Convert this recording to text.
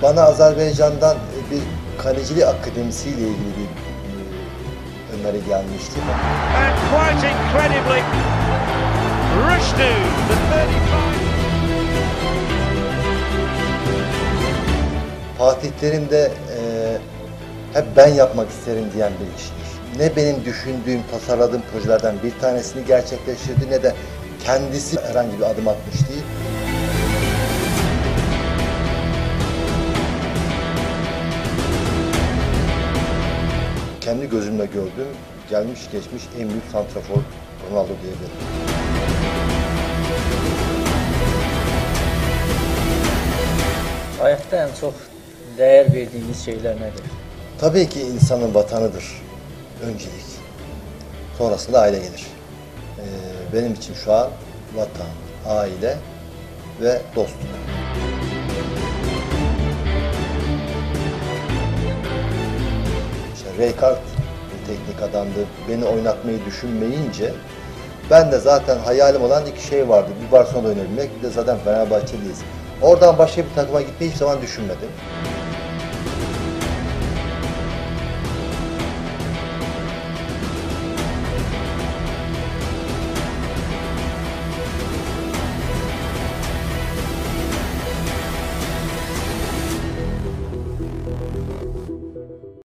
Bana Azerbaycan'dan bir kalecilik akademisiyle ilgili bir öneri gelmişti. And quite incredibly, Rushdu, the 35. Fatih Terim de hep ben yapmak isterim diyen bir kişidir. Ne benim düşündüğüm, tasarladığım projelerden bir tanesini gerçekleştirdi ne de kendisi herhangi bir adım atmış değil. Kendi gözümle gördüm, gelmiş geçmiş en büyük santrafor Ronaldo diyebilirim. Hayatta en çok değer verdiğiniz şeyler nedir? Tabii ki insanın vatanıdır öncelik. Sonrasında aile gelir. Benim için şu an vatan, aile ve dostluk. İşte Rijkaard bir teknik adamdı. Beni oynatmayı düşünmeyince ben de zaten hayalim olan iki şey vardı. Bir Barcelona'da oynayabilmek, bir de zaten Fenerbahçeliyiz. Oradan başka bir takıma gitmeyi hiçbir zaman düşünmedim.